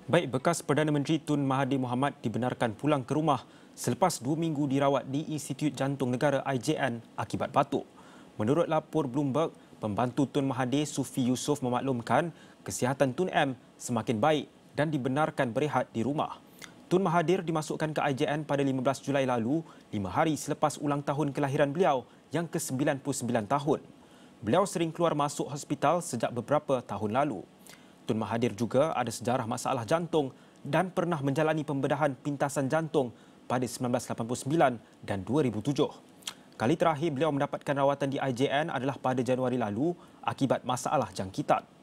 Baik, bekas Perdana Menteri Tun Mahathir Mohamad dibenarkan pulang ke rumah selepas 2 minggu dirawat di Institut Jantung Negara IJN akibat batuk. Menurut lapor Bloomberg, pembantu Tun Mahathir Sufi Yusof memaklumkan kesihatan Tun M semakin baik dan dibenarkan berehat di rumah. Tun Mahathir dimasukkan ke IJN pada 15 Julai lalu, 5 hari selepas ulang tahun kelahiran beliau yang ke-99 tahun. Beliau sering keluar masuk hospital sejak beberapa tahun lalu. Tun Mahathir juga ada sejarah masalah jantung dan pernah menjalani pembedahan pintasan jantung pada 1989 dan 2007. Kali terakhir beliau mendapatkan rawatan di IJN adalah pada Januari lalu akibat masalah jangkitan.